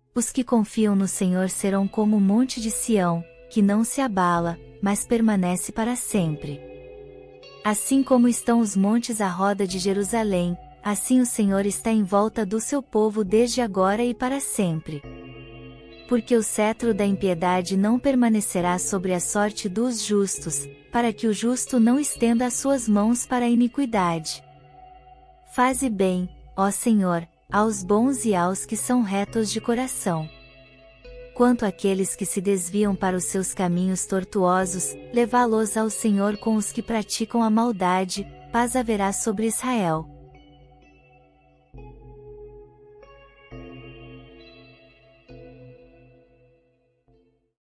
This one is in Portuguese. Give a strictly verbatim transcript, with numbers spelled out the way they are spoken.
Os que confiam no Senhor serão como o monte de Sião, que não se abala, mas permanece para sempre. Assim como estão os montes à roda de Jerusalém, assim o Senhor está em volta do seu povo desde agora e para sempre. Porque o cetro da impiedade não permanecerá sobre a sorte dos justos, para que o justo não estenda as suas mãos para a iniquidade. Faze bem, ó Senhor, aos bons e aos que são retos de coração. Quanto àqueles que se desviam para os seus caminhos tortuosos, levá-los ao Senhor com os que praticam a maldade, paz haverá sobre Israel.